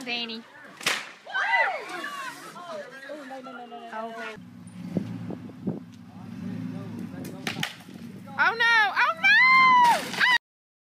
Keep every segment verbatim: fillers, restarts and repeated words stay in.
Danny. Oh, man. Oh no! Oh no! Ah!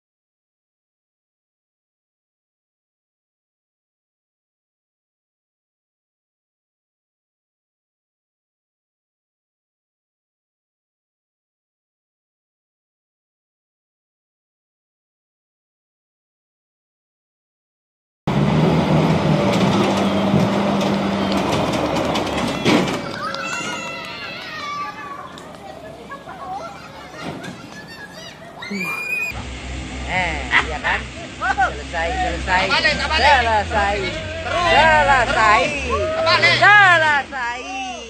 Eh, iya kan? Selesai, selesai. Selesai. Selesai. Selesai.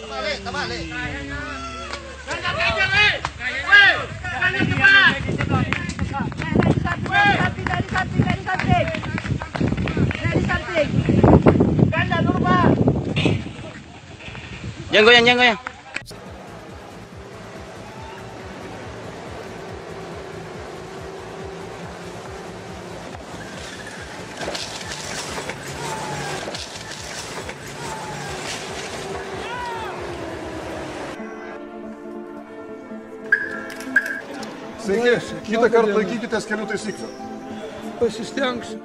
Jangan goyang, jangan goyang. Sveiki, kitą kartą laikykitės kelių taisyklių. Pasistengsiu.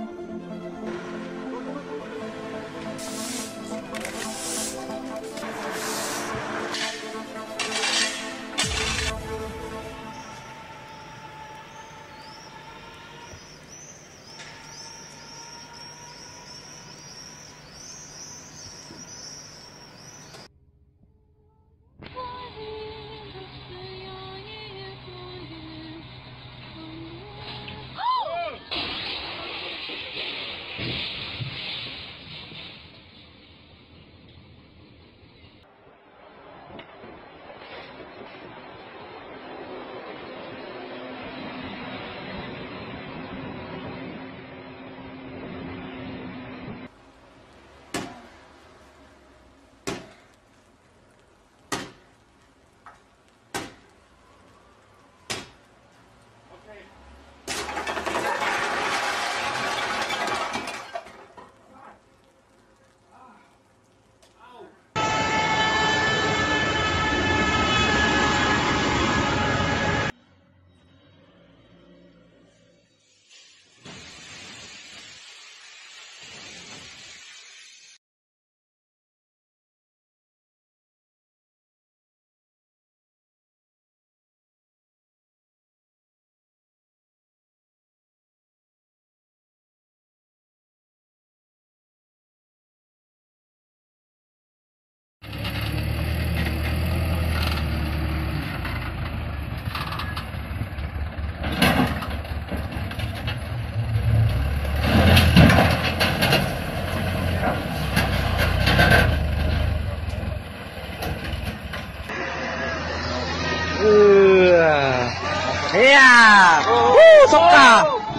Iya. Uh, soka.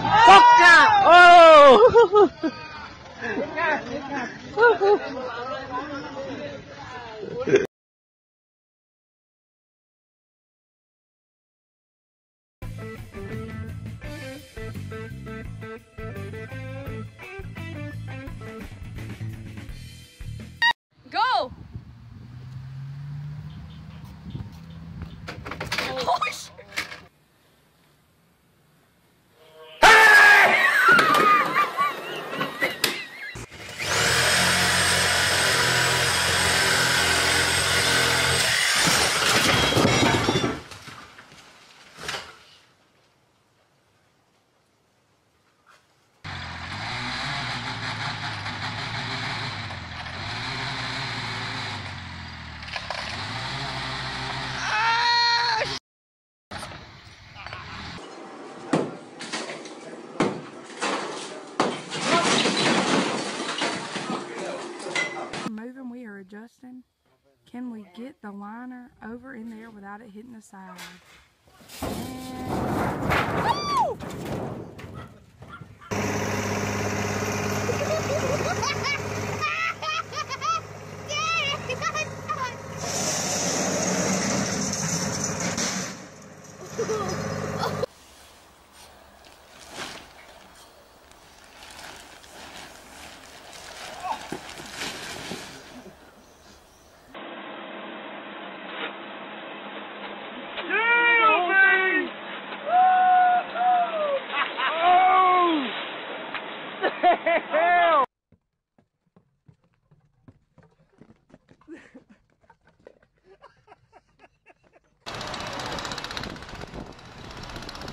Soka. Oh. Go! Oh, shit. Moving, we are adjusting. Can we get the liner over in there without it hitting the side? And...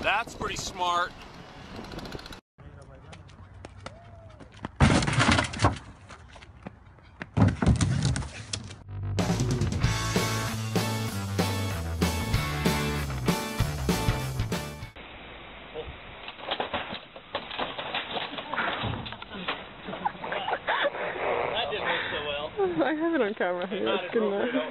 That's pretty smart. I have it on camera. Yeah, it's good enough.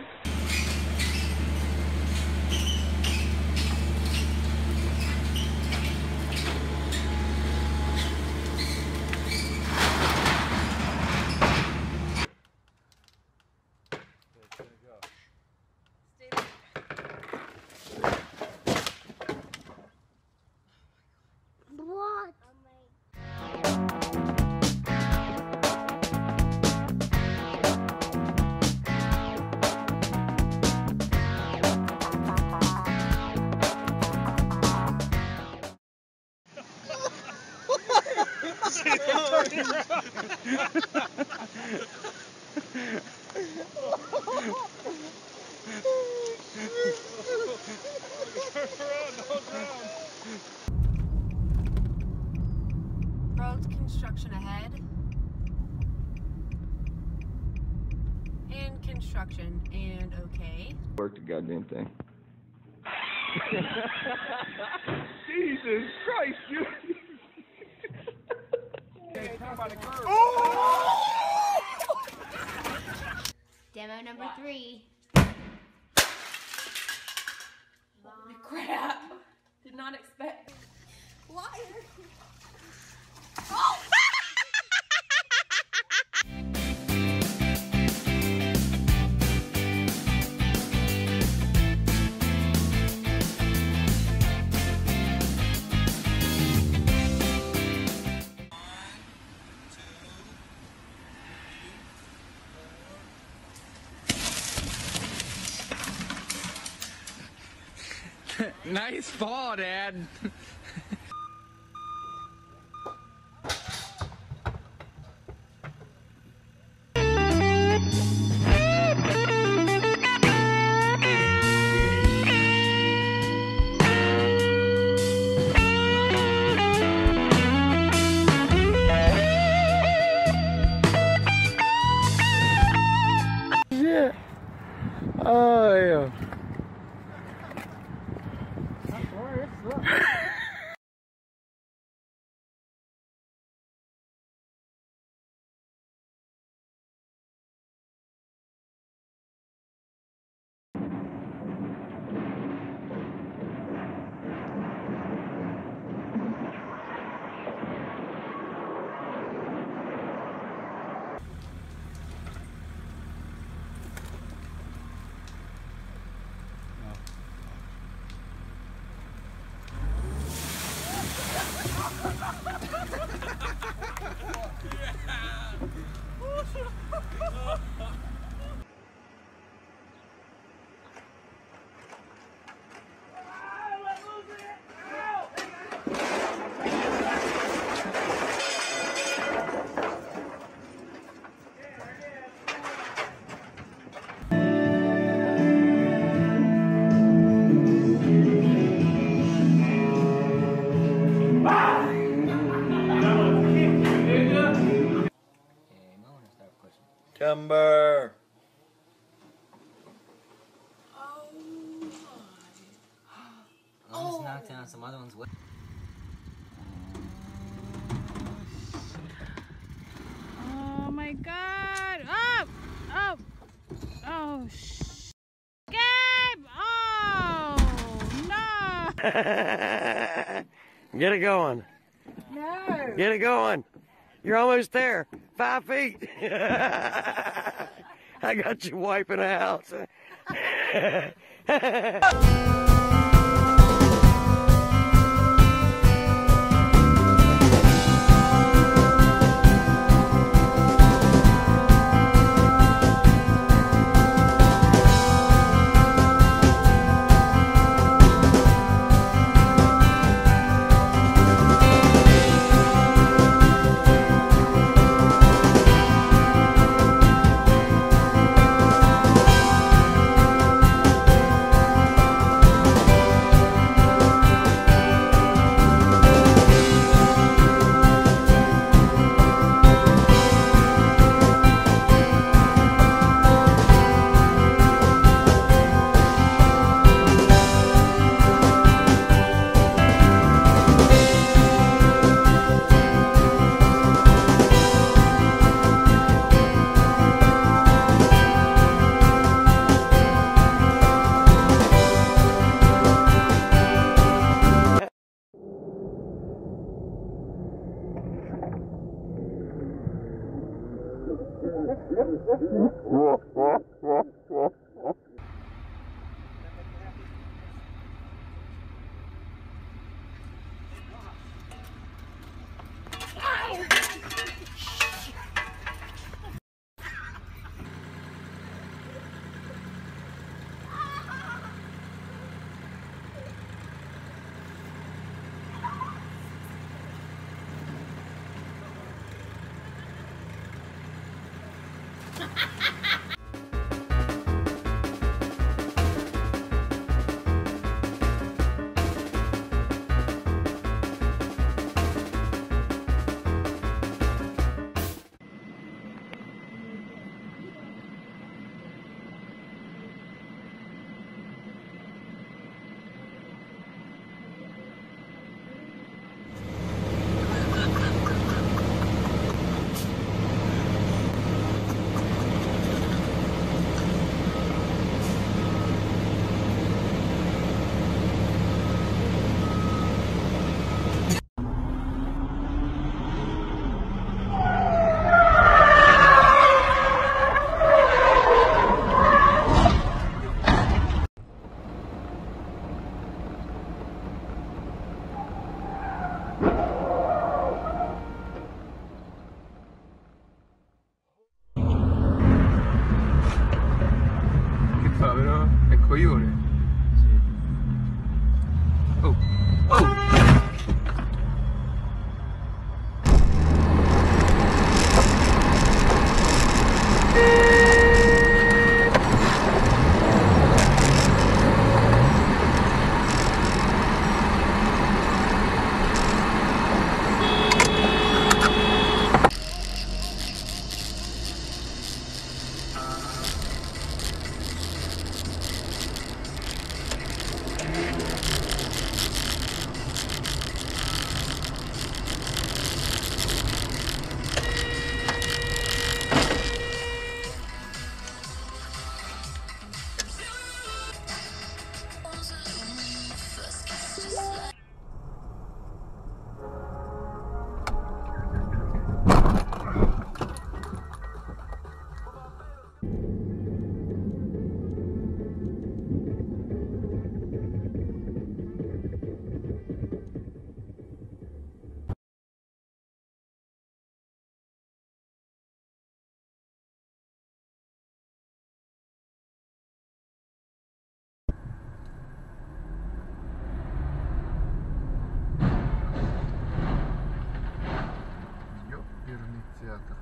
Road construction ahead. And construction and okay. Work the goddamn thing. Jesus Christ, you. Demo number three. Holy crap. Did not expect. Liar. Oh! Nice fall, Dad. Yeah. Oh yeah. Timber. I just knocked down some other ones. Oh my God! Up! Up! Oh, sh! Gabe! Oh, no! Get it going. No! Get it going. You're almost there. Five feet. I got you wiping out. Yuri. Oh. Oh. Театр.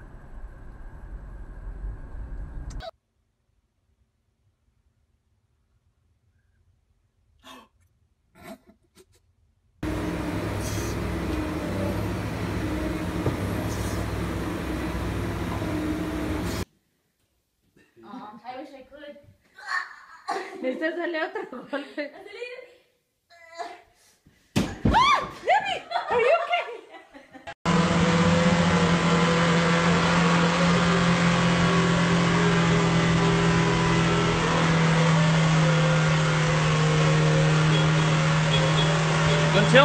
Oh, I wish I could. Necesitas darle otro golpe. Aconteceu?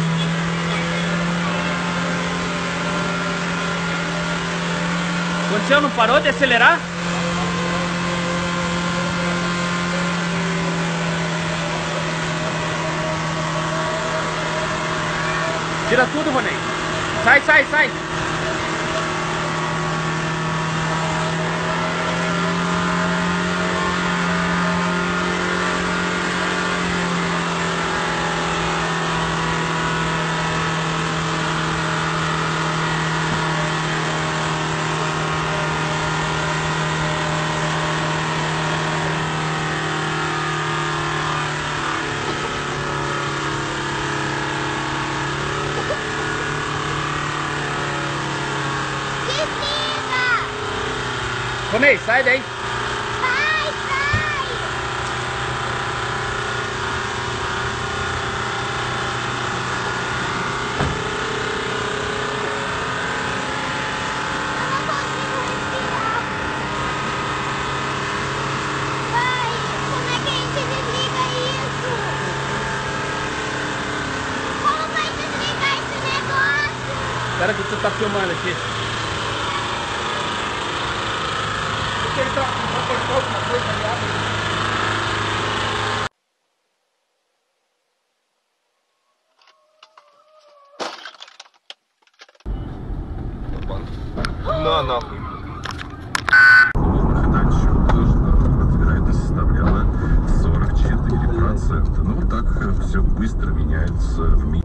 Aconteceu? Não parou de acelerar? Tira tudo, Ronei. Sai, sai, sai. Ronei, sai daí. Sai, sai! Eu não consigo respirar. Pai, como é que a gente desliga isso? Como vai desligar esse negócio? Espera que tu tá filmando aqui. Ele tá com alguma coisa ali. На нахуй. Вероятность составляла сорок четыре процента. Ну вот так все быстро меняется в мире.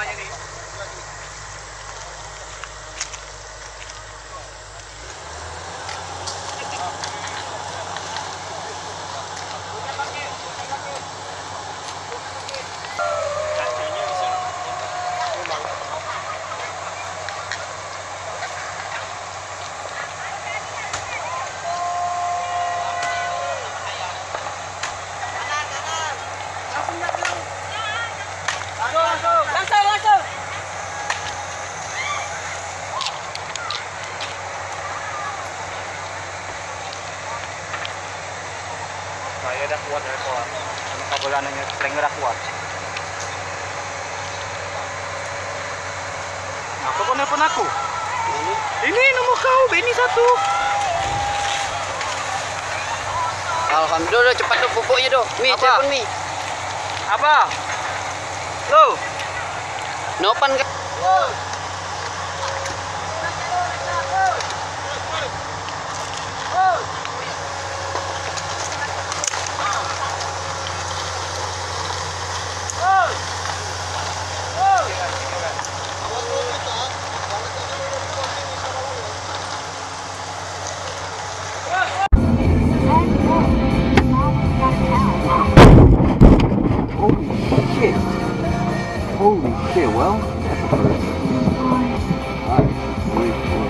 Saya udah kuat ya kuat. Kabelannya sering udah kuat. Nah, kau nelfon aku? Ini? Ini nomor kau, Benny satu. Alhamdulillah cepat tuh pupuknya tuh. Mi, Apa? telepon Mi. Apa? Lo? Nopan kan? Holy shit, well, that's a first. Alright, wait for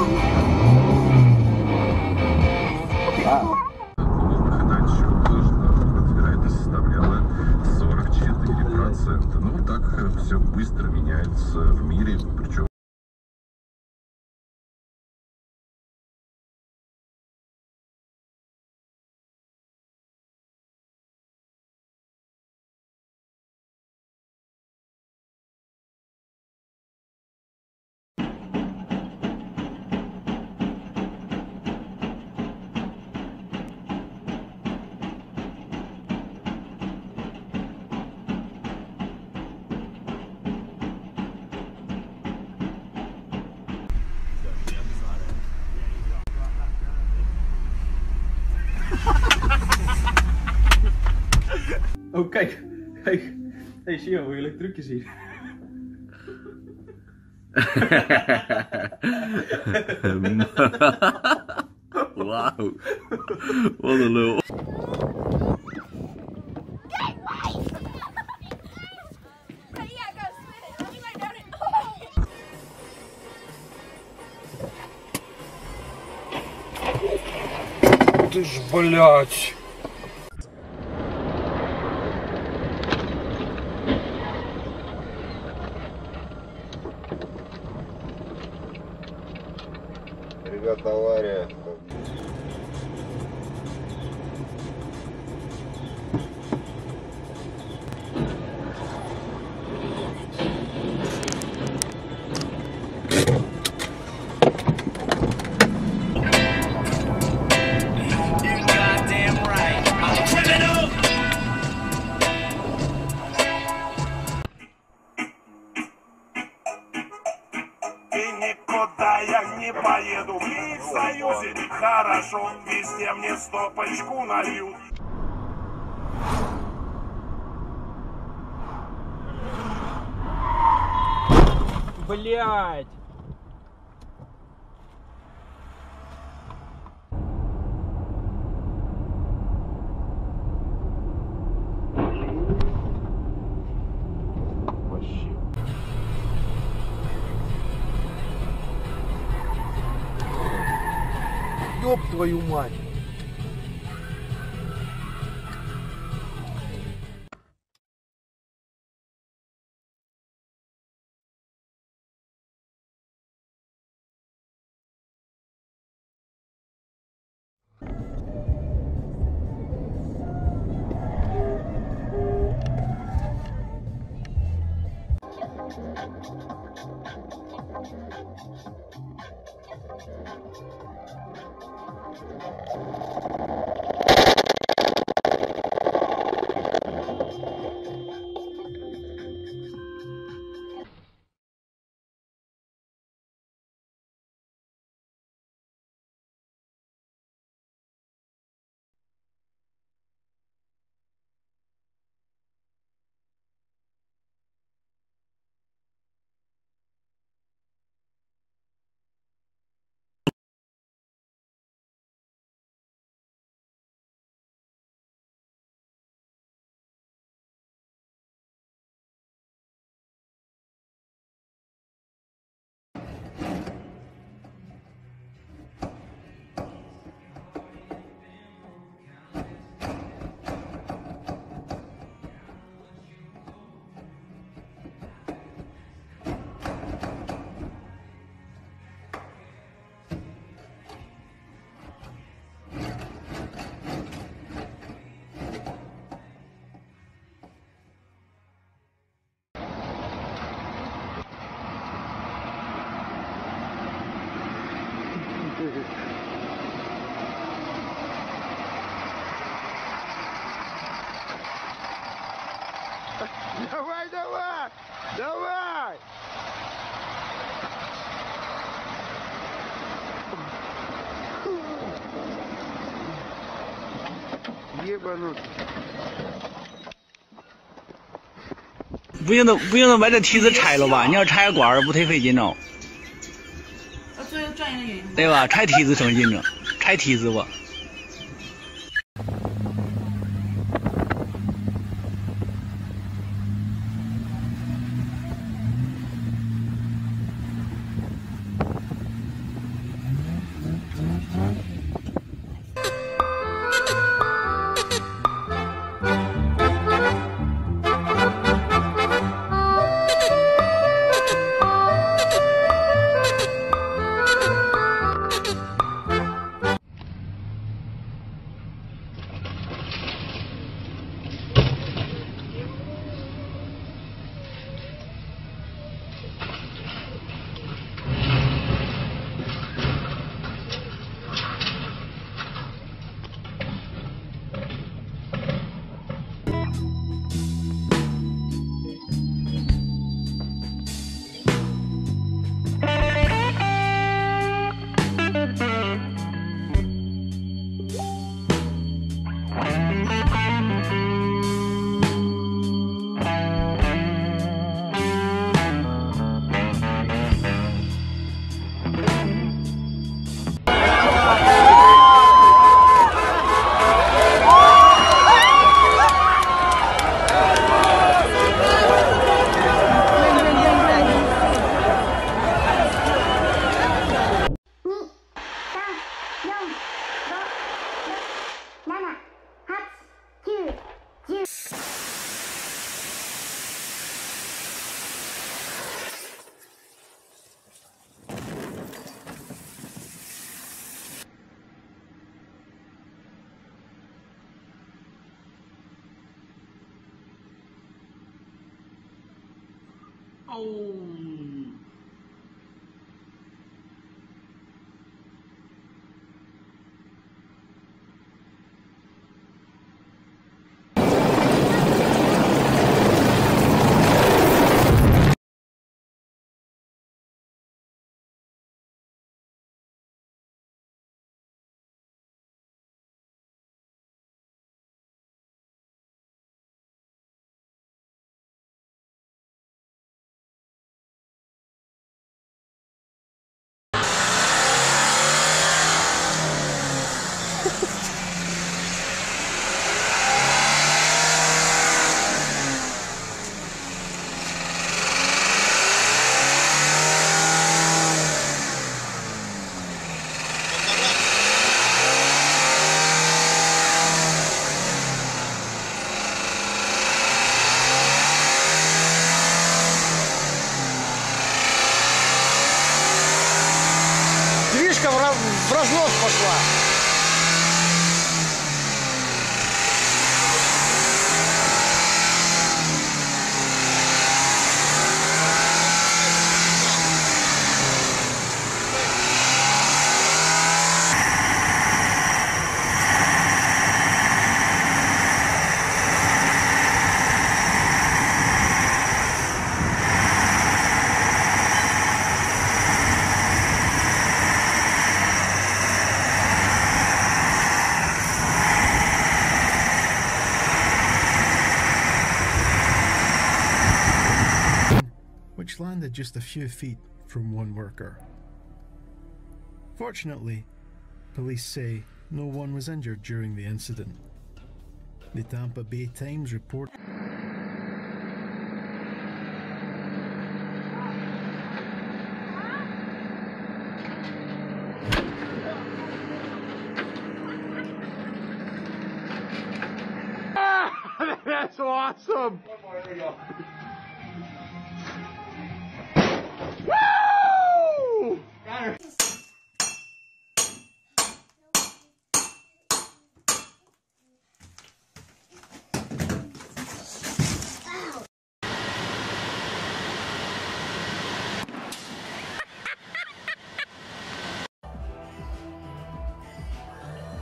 Wow. Клубных она еще тоже там вероятность составляла сорок четыре процента. Ну, вот так все быстро меняется в мире, причем Oh, kijk. Kijk. Hey, Sio, wil je leuk trucje zien? Wauw. Wat een lul. Ты ж, блядь. Ребята, авария. Никуда я не поеду, мы в союзе, хорошо, везде мне стопочку нальют. Блять! Ёб твою мать. Давай, давай! Давай! Ебанут. 不用都不用都把这梯子拆了吧？你要拆管儿不忒费劲哦。 最后转一个原因。 对吧？拆梯子省劲了，拆梯子吧。 哦。 Движка в раз- в разнос пошла. which landed just a few feet from one worker. Fortunately, police say no one was injured during the incident. The Tampa Bay Times report That's awesome! Woo!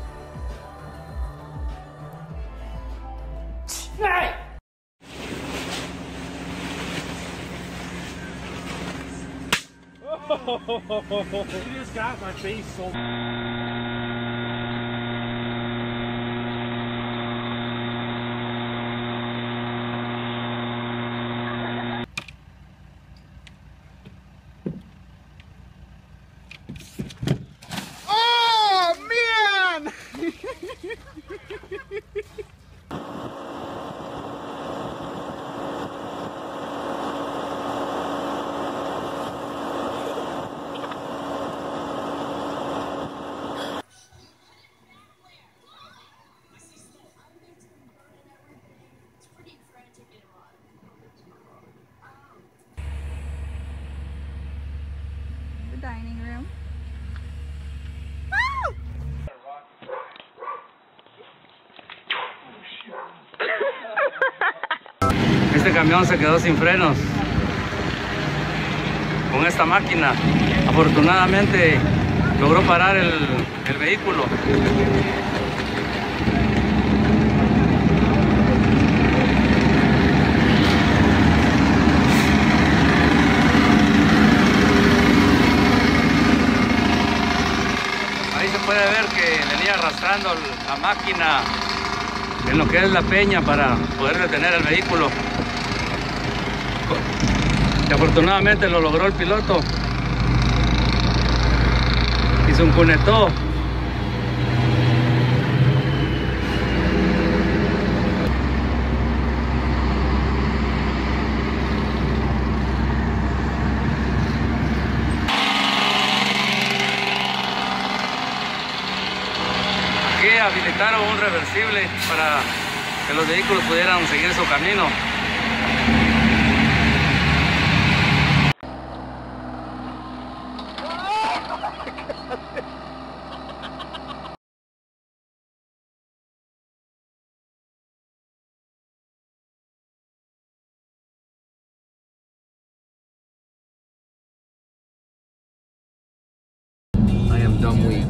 Hey! You just got my face so. Oh man! The dining room. Este camión se quedó sin frenos con esta máquina. Afortunadamente logró parar el, el vehículo. Ahí se puede ver que venía arrastrando la máquina en lo que es la peña para poder detener el vehículo. Y afortunadamente lo logró el piloto. Hizo un cunetó. Aquí habilitaron un reversible para que los vehículos pudieran seguir su camino. I am dumb weak.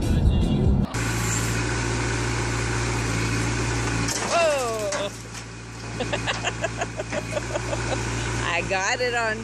Whoa! I got it on.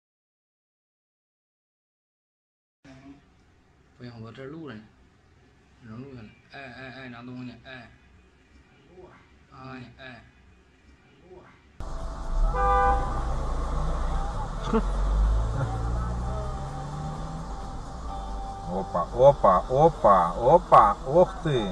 Phải không có trở lưu này. Lớn luôn. Ê, ê, ê, nào tung nhỉ? Ê. Ê, ê. Опа, опа, опа, опа, ох ты.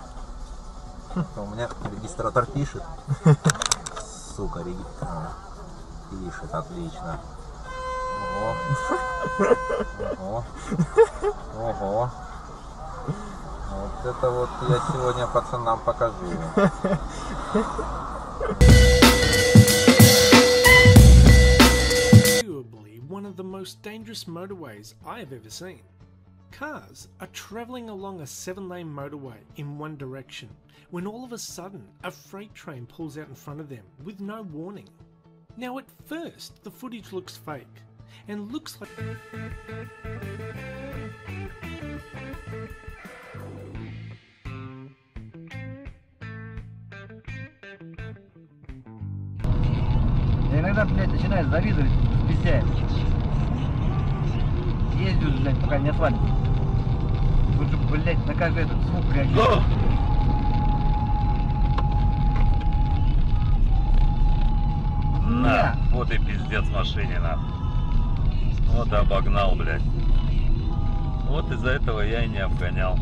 У меня регистратор пишет. Сука, регистратор пишет, отлично. Ого. Ого. Ого. Вот это вот я сегодня пацанам покажу. Arguably one of the most dangerous motorways I have ever seen. Cars are travelling along a seven-lane motorway in one direction when all of a sudden a freight train pulls out in front of them with no warning. Now at first the footage looks fake and looks like... Я иногда, блядь, начинаю завидовать специально. Ездил, блядь, пока не отвалится. Лучше, блядь, на каждый этот звук реагировать. На, вот и пиздец машине, на. Вот и обогнал, блядь. Вот из-за этого я и не обгонял.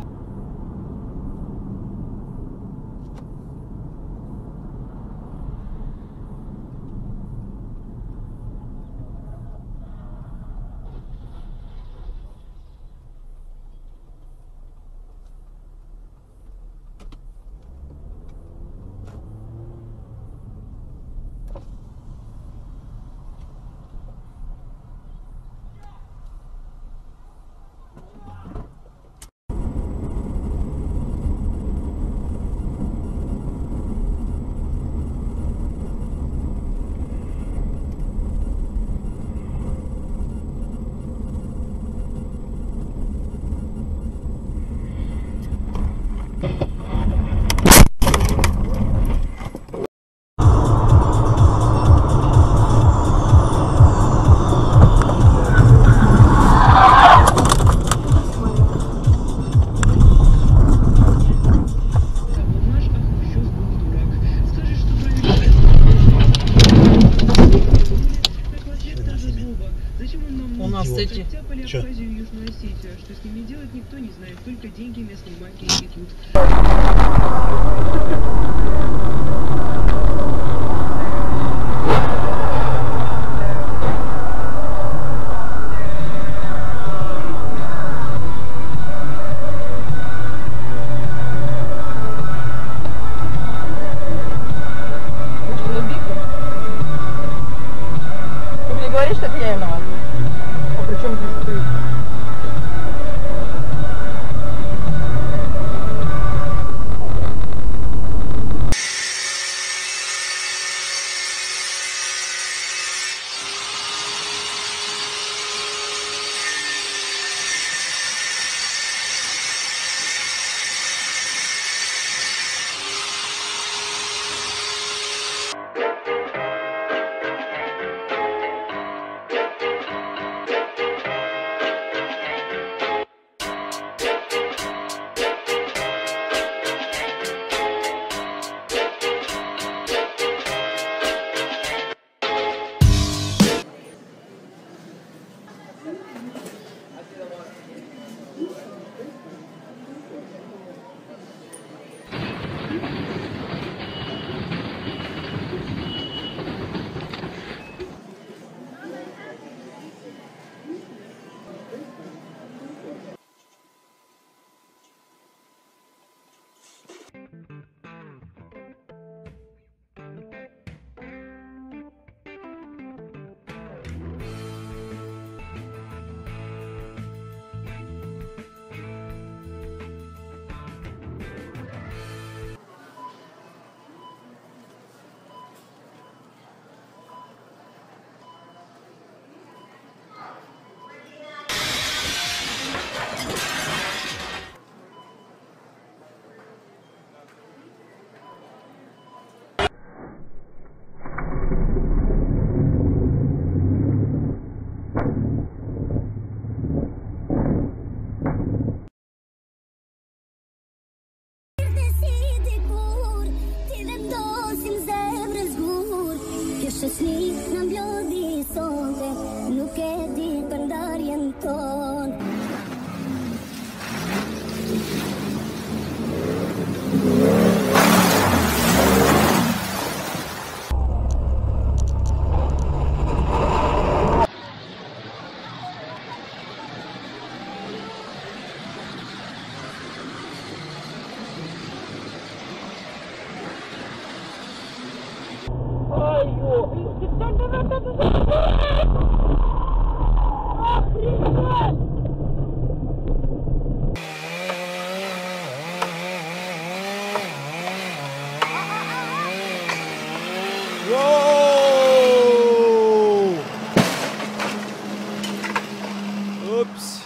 У нас эти... Чё? Южную Осетию. Что с ними делать, никто не знает. Только деньги местные банки пьют. Ты мне говоришь, что это я виноват? А при чем здесь ты? lives.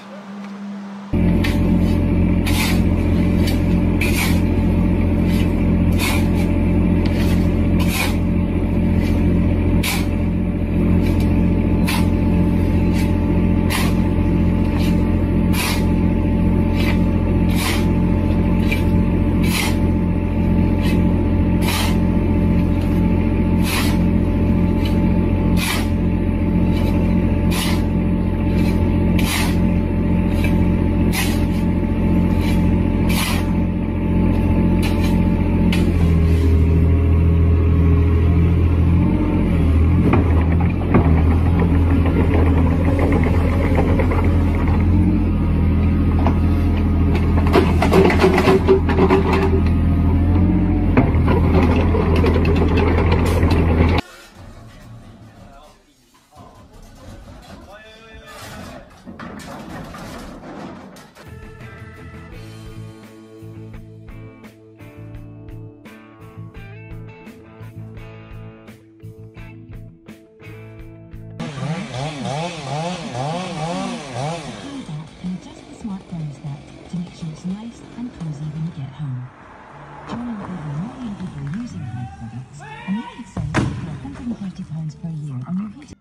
Nice and cozy when you get home. Joining over a million people using Hive products, and you could save up to one hundred and thirty pounds per year on your heating.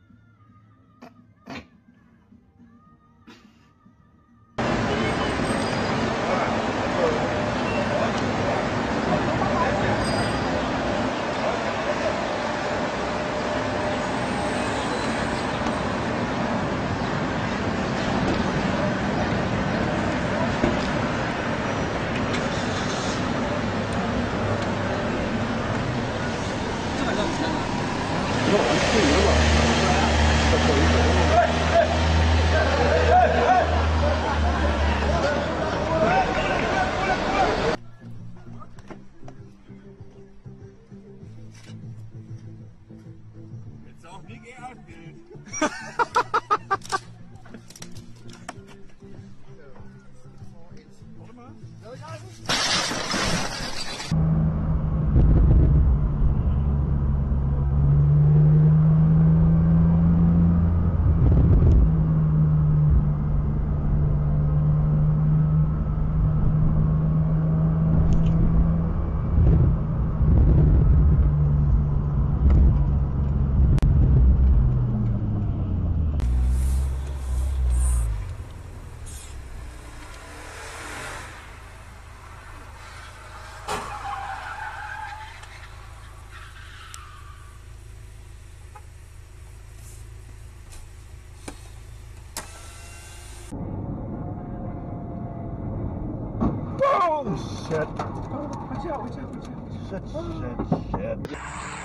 Oh, shit. Oh, watch out, watch out, watch out. Shit, shit, shit.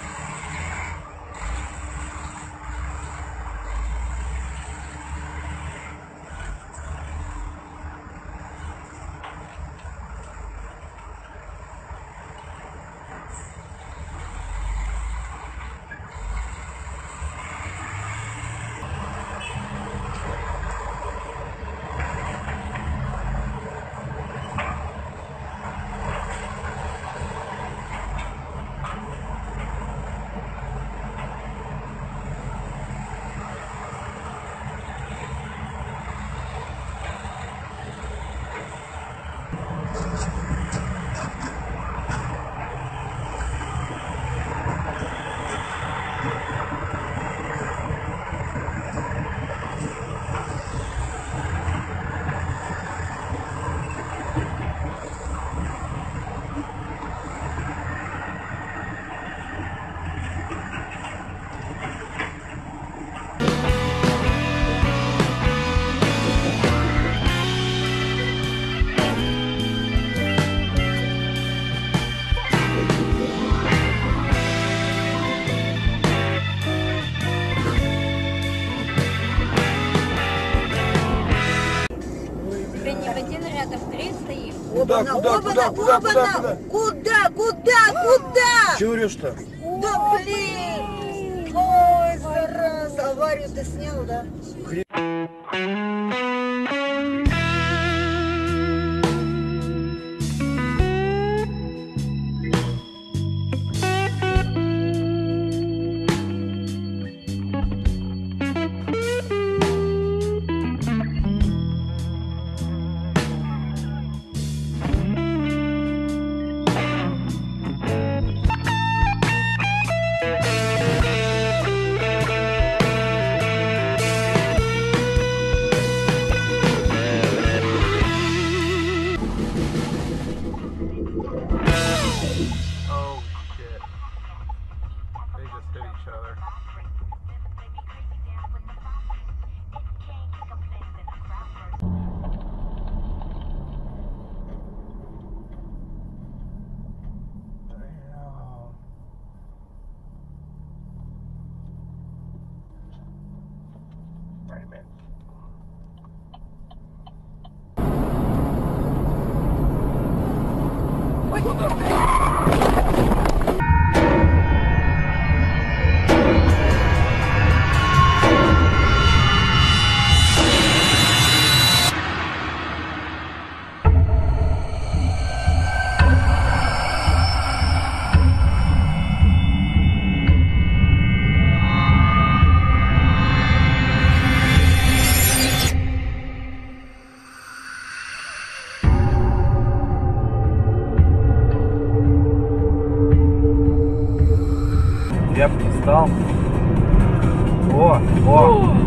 Куда, куда, куда, куда, куда, куда? Куда, куда, куда? Чего орешь-то? Да блин! Ой, зараза, аварию ты снял, да? Я бы не стал. О, о.